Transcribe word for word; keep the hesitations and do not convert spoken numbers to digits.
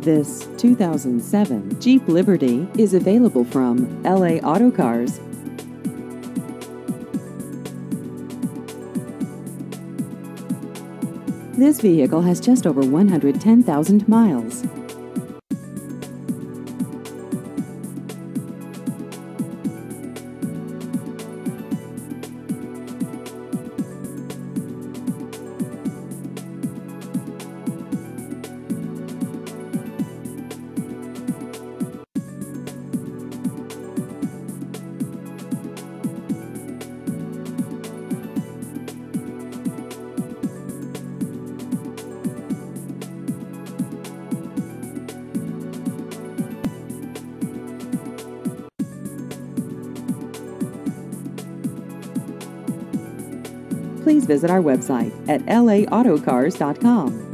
This two thousand seven Jeep Liberty is available from L A Auto Cars. This vehicle has just over one hundred ten thousand miles. Please visit our website at L A auto cars dot com.